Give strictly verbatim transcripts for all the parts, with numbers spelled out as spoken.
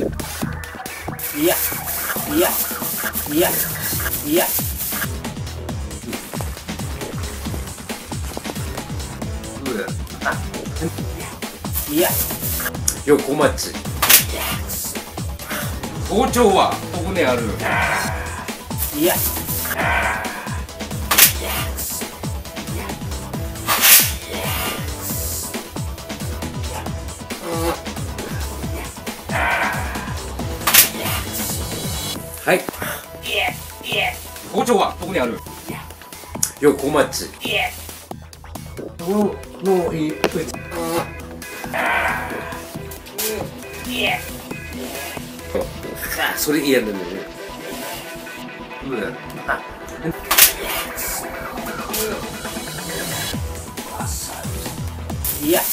いやいやいやいやいや横町。包丁はここにある。 いやはい。包丁はここにある。横町。 もうもういい。 あ、それ嫌なんだよね。 いや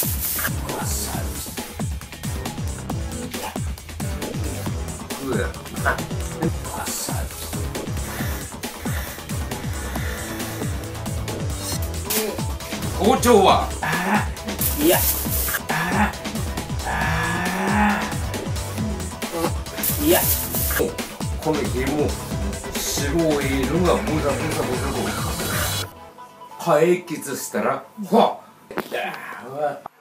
包丁は。 いやいやこの紐白い色がブザブザブザと解決したら、ほっ